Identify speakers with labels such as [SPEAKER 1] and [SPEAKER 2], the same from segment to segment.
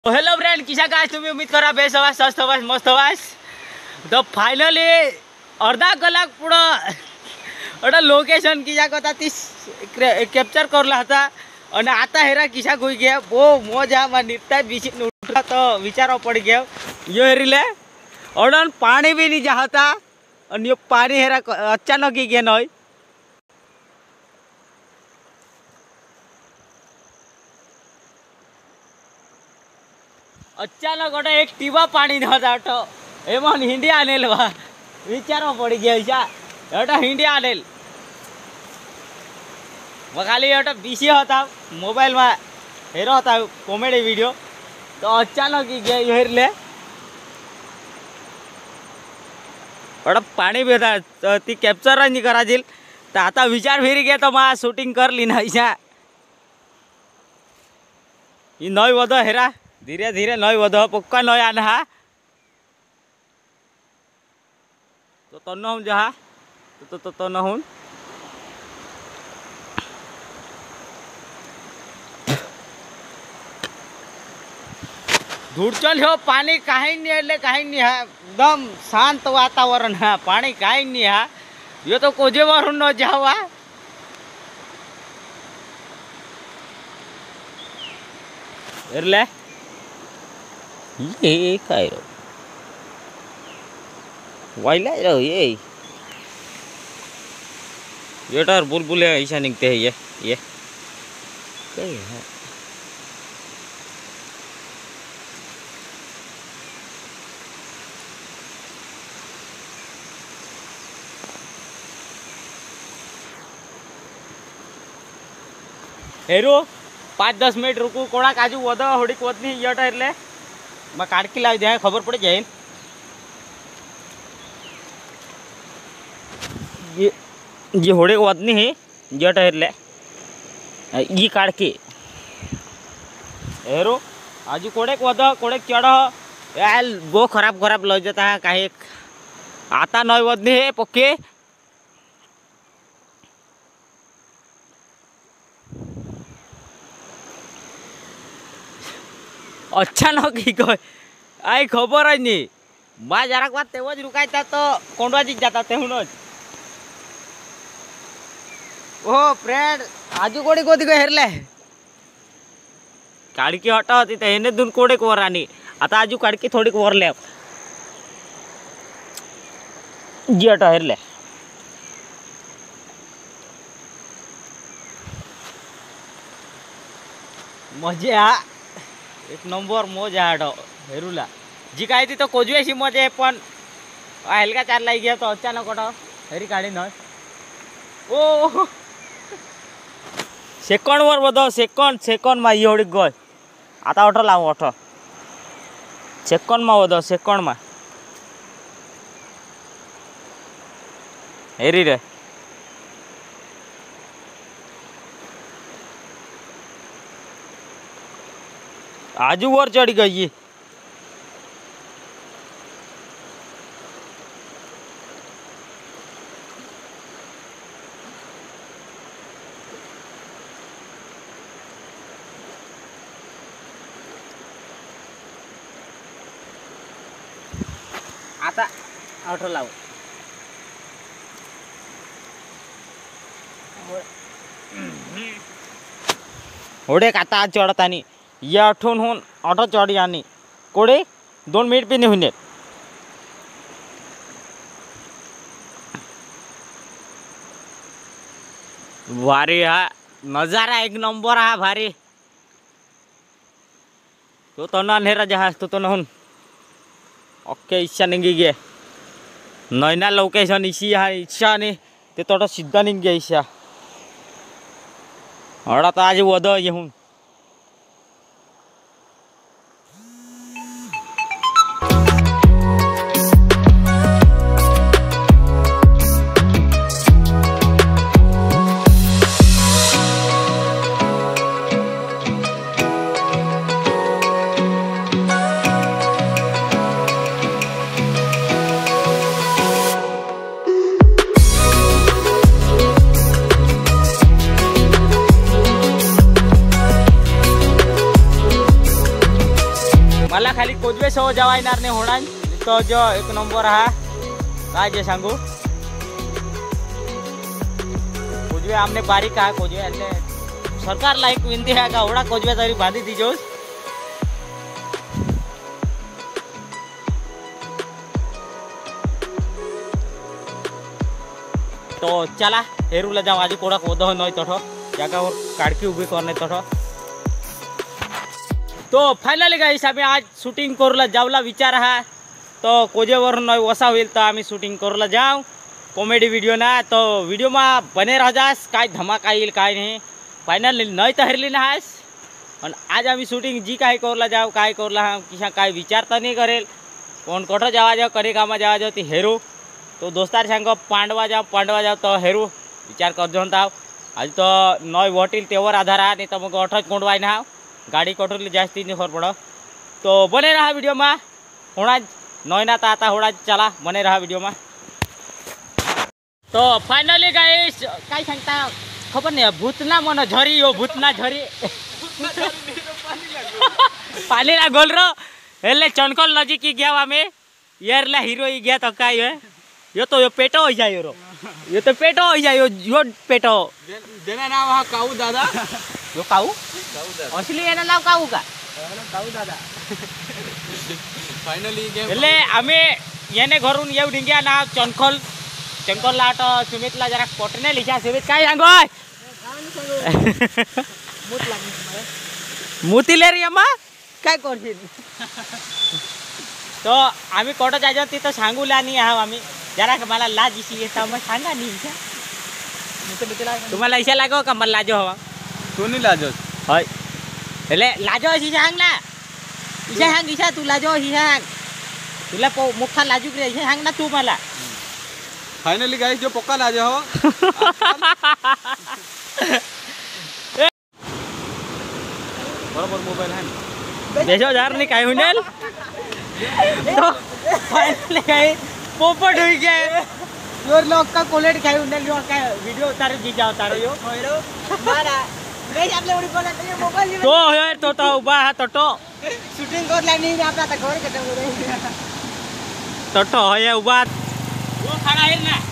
[SPEAKER 1] तो hello friend किसा का तुम्हें उम्मीद करा बेस हवास स्वस्थ हवास मस्त हवास तो फाइनली अर्धा कलाक पुढं एटा लोकेशन किसा कथा ती कॅप्चर करला होता आणि आता हेरा किसा गोई गया वो मजा मा नित्ता बीच उठला तो विचार पड़ गया यो हेरिले और पानी भी नहीं जाता और यो पानी हेरा अचानक ही गया नई अचानक गोटे एक टीबा पानी नता एमन हिंदी आनेल बा विचार पड़ गया एटा हिंदी आनेल खाली एटा बीसी होता मोबाइल में हेरो होता कॉमेडी वीडियो तो अचानक ही गया हेरले एटा पानी भी था ती कॅप्चर नहीं कराजिल तो आता विचार फिर गया तो मा शूटिंग कर ली ना नई बद हेरा धीरे धीरे नई बद पक्का नई आना हा तो तन हूँ जहा तो तन हूँ धूड़चल हो पानी कहीं नहीं है एकदम शांत वातावरण है पानी कहीं नहीं है ये तो कोजे वरून न जावा एरले ये काय रो वाइला रो ये टार बुलबुले ऐसा निकते हैं ये क्या है हेरो 5-10 मिनिट रुकू कोणा काजू वद होडीक वदनी येटा એટલે मैं काटकी लावी दे खबर पड़ जाए ये होडे वदनी है येटा એટલે ई काटकी हेरो आजू कोडेक वद कोडेक चढ़ यार वो खराब लग जाता है काहे आता नई वदनी है पक्के अचानक ही कोई आई खबर है नहीं बा जरा बात तेवज रुकायता तो कोंडवाजी जाता तेहुनच ओ फ्रेंड आजू कोडी कोदी को हेरले काडकी हटा होती ते हेने दून कोडे को वरानी आता आजू काडकी थोडी को वरले जी हटा हेरले मजा एक नंबर मजा आडो हेरुला जी काय ती तो कोजवेशी मजा पण हलका चार लाई गया तो अचानक कटा हेरी काढी न ओ सेकंड वर बदो सेकंड मा योडी गय आता ऑटो लाव ऑटो सेकंड मा बदो सेकंड मा हेरी रे आजू वर चढ़ गई आता ऑटो लाव होडे आता चढ़ता नहीं ये आठवून होऊन ऑटो चढ़ी आनी कोडे 2 मिनिट भी नहीं होने भारी हा नजारा एक नंबर हा भारी तो ना नेरा जहाज तो नहुन ओके इच्छा नहीं गे नैना लोकेशन इसी हा इच्छा नहीं ते तो सीधा नहीं गया इच्छा हड़ा तो आज वद ये हूँ मला खाली कोजवे सह जावा येणार नाही होणार तो जो एक नंबर हा काय जे सांगू कोजवे आमने बारीक हा कोजवे એટલે सरकारला एक विनंती आहे का एवढा कोजवे तरी बांधी दीजो तो चला हेरूला जाऊ आधी कोडा कोदह नाही तठो जागावर काडकी उभी करणे तठो तो फायनली गाइस आम्ही आज शूटिंग करूला जावला विचार हा तो कोजेवर नाही वसा होईल तर आम्ही शूटिंग करूला जाऊ कॉमेडी व्हिडिओ ना तो व्हिडिओ मा बने राहजास काय धमाका येईल काय नाही फायनली नाही तर हरली ना हास आणि आज आम्ही शूटिंग जी काय करूला जाऊ काय करूला किसा काय विचारता नाही करेल कोण कोठं जावा जाऊ करे कामा जावा जाऊ ती हेरू तो दोस्तार सांग पांडवा जाव तो हेरू विचार करजो आज तो नय वटील तेवर आधार हा नहीं तो मग अठच कोंडवाय ना गाड़ी कटोरली जास्ती नहीं खबर पड़ो तो बने रहा वीडियो में होना नय ना आता होना चला बने रहा वीडियो में तो फाइनली गाइस काय सांगता खबर नहीं भूतना मन झरी यो भूतना झरी पानी ना गोल रो એટલે ચણકોલ નજીક ગયા અમે યારલા હીરો ગયા તો કાઈ હે यो तो यो पेटो हो जाए यो तो पेटो हो जाए यो पेटो
[SPEAKER 2] जेना नाम हा काऊ दादा
[SPEAKER 1] यो काऊ असली एना नाम काऊ का
[SPEAKER 2] काऊ दादा फाइनली गेम
[SPEAKER 1] એટલે અમે એને ઘરું એવું ડીંગ્યા ના ચણકોલ ચણકોલ લાટ સુમિતલા જરા કોટને લીધા સુમિત કાઈ सांगो
[SPEAKER 2] मूत लागली तुम्हाला
[SPEAKER 1] मुतीले रे अम्मा काय करशील तो आम्ही कोटो जायचो तिथं सांगूला नाही आहो आम्ही जरा मला लाज इशी येता मग सांगा नाही इशा तुम्हाला इशा लागो का मला लाजो हवा
[SPEAKER 2] तू नाही लाजस
[SPEAKER 1] होय એટલે લાજો इशी सांग ना इशा सांग इशा तू लाजो इशी सांग तुला मोठा लाजूक रे इशा सांग ना तू मला
[SPEAKER 2] फाइनली गाइस जो पक्का लाजो हो बरोबर मोबाईल आहे
[SPEAKER 1] देशो जार नहीं काय हुनेल तो फाइनली काय पोपट हुई गया योर लोग का कोलेट काय हुनेल यो काय वीडियो उतार जी जाओ तारो यो होयरो मारा गाइस आपले उडी बोला तो मोबाईल तो होय तो उभा हा तो
[SPEAKER 2] शूटिंग करला नाही आपला आता घर कटम
[SPEAKER 1] तो होय उभा वो खड़ा है ना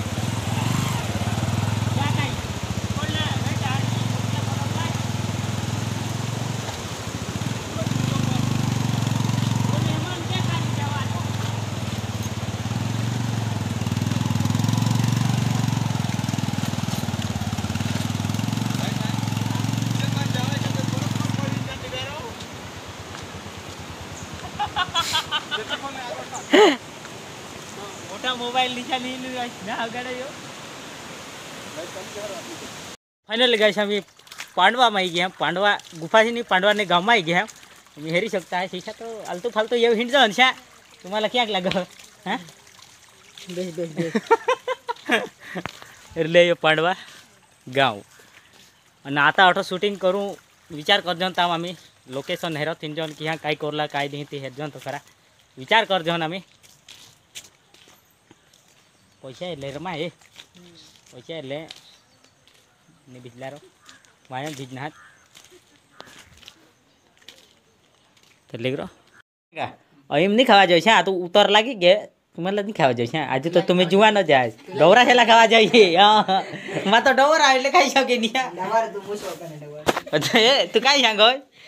[SPEAKER 1] मोटा मोबाइल नीचा नहीं ना आगाड़ा यो फाइनली गाइस आम्ही पांडवा में गया पांडवा गुफा नहीं पांडवा ने गाँव में गया तुम्हें हेरी शकता है शीशा तो आलतू फालतू ये हिंट जाओ निशा तुम्हाला क्या लगा हाँ
[SPEAKER 2] बेस बेस बेस
[SPEAKER 1] એટલે यो पांडवा गाँव અને आता अठो शूटिंग करूँ विचार कर जन ताम आम्ही लोकेशन हेरो तीन जन कि हाँ काय करला काय नहीं ती हेर जन तो खरा विचार कर जन आम्ही पैसा ले रमा हे पैसा ले ने बिजलारो माया भिजनात तो लेगरो अहिम नहीं खावा जाए आ तो उतर लागी गे तुम्हारा नहीं खावा जाए आज तो तुम्हें जुआ न जाए डोरा खेला खावा जाइए मैं तो डोरा એટલે ખાઈ શકે નહીં
[SPEAKER 2] डवर तू मुसो कने डवर
[SPEAKER 1] अच्छा तू काय सांगो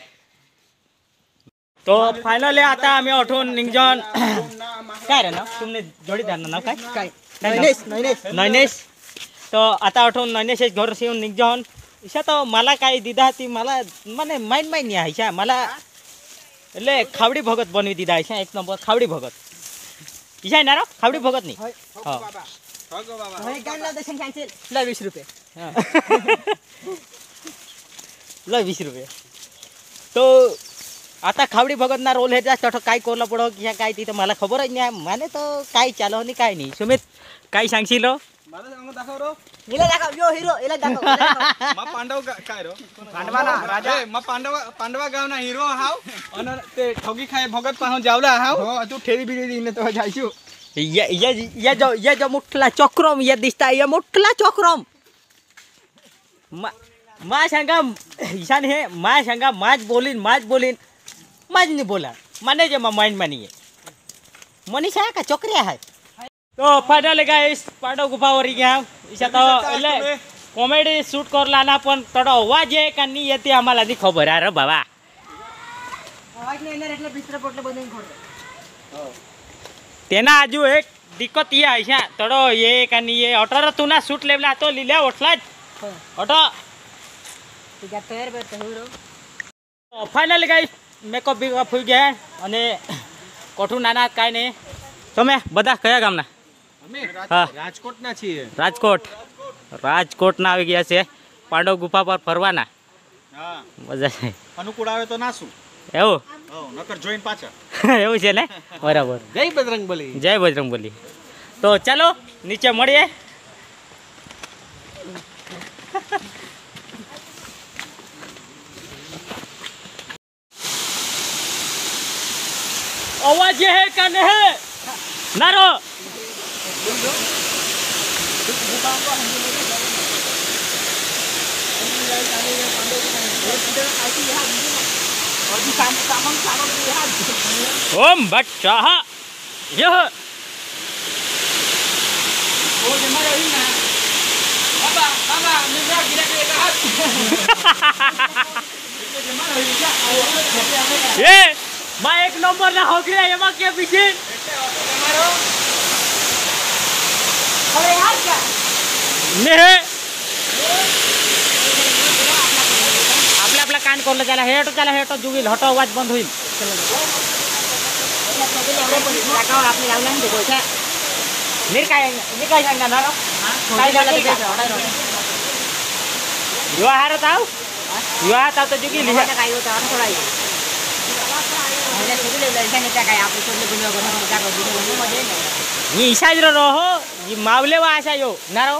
[SPEAKER 1] तो फाइनली आता आम्ही आठवून निघजन काय रे ना तुमने जोडीदार नाव काय
[SPEAKER 2] नयनेश नयनेश
[SPEAKER 1] नयनेश तो आता आठवून नयनेश घर येऊन निघजन ईशा तो मला काय दिदा ती मला माने माइन माइन नहीं आईशा मला એટલે ખાવડી ભગત બનવી દીધા છે એક નંબર ખાવડી ભગત ઈશા ના રો ખાવડી ભગત ની હા
[SPEAKER 2] ठगो बाबा
[SPEAKER 1] होय गाणला दर्शन कॅन्सल
[SPEAKER 2] ला 20 रुपये
[SPEAKER 1] ला 20 रुपये तो आता खावडी भगत ना रोल हेजा तठो काय कोरला पडो की काय ती तर मला खबर नाही माने तो काय चालो आणि काय नाही सुमित काय सांगशील
[SPEAKER 2] मला सांग दाखव रो
[SPEAKER 1] इला दाखव यो हिरो इला दाखव
[SPEAKER 2] मा पांडव काय रो पांडवा ना राजा मा पांडवा गाव ना हिरो हाव अन ते ठगी खाय भगत पाहून जावला हाव हो तू ठेरी बिरी दिने तो जायचो
[SPEAKER 1] या जो मोठला चक्रम या दिसता या मोठला चक्रम मा सांगा ईशान हे मा सांगा माज बोलीन माज नाही बोला माने जे माइंड मानी मनीषा का चोकरिया है तो फाइनली गाइस पांडव गुफा वरी गया इसा तो એટલે કોમેડી શૂટ કરલાના પણ તડો અવાજ એ કે ની હતી આમાલા ની ખબર આરે બાબા
[SPEAKER 3] અવાજ ને એને એટલે બિસ્તરા પોટલે બંધીને ખોડ
[SPEAKER 1] તેના આજુ એક દિક્કત એ આઈસા તડો એ કે ની એ અટર તુના શૂટ લેવલા તો લીલે ઓટલા જ અટો
[SPEAKER 3] તું જા તૈયાર બે તો હોરો
[SPEAKER 1] ફાઇનલી ગાઈસ મેકઅપ બીકઅપ થઈ ગયા અને કોઠું નાના કાઈ નહીં તમે બધા કયા ગામના
[SPEAKER 2] અમે
[SPEAKER 1] હા
[SPEAKER 2] રાજકોટના છીએ
[SPEAKER 1] રાજકોટના આવી ગયા છે પાંડવ ગુફા પર ફરવાના
[SPEAKER 2] હા
[SPEAKER 1] મજા છે
[SPEAKER 2] અનુકૂળ આવે તો નાસું
[SPEAKER 1] એવું
[SPEAKER 2] નકર જોઈન પાછા
[SPEAKER 1] એવું છે ને બરાબર
[SPEAKER 2] જય બજરંગબલી
[SPEAKER 1] જય બજરંગબલી તો ચાલો નીચે મળીએ अवाज ये है क्या नहीं है नारो ओम बच्चा यह ये मैं एक नंबर ना हो गया ये के पीछे
[SPEAKER 3] હવે યાર क्या
[SPEAKER 1] नहीं आपले आपला कान कोरला चला हेटो जुगील हटो आवाज बंद होईल
[SPEAKER 3] लगाओ आपने लावला नाही देखो छे
[SPEAKER 1] नीर काय सांगा ना काय झालं ते यो हारत आव यो हात तो जुगील
[SPEAKER 3] काय होतं आणि थोडा म्हणजे सगळे लक्षात येतं काय आपले सोडले गुन्हा गुन्हा जागा गुन्हा मध्ये नाही
[SPEAKER 1] ये ईसाज रहो ये मावले वा आशा यो नारो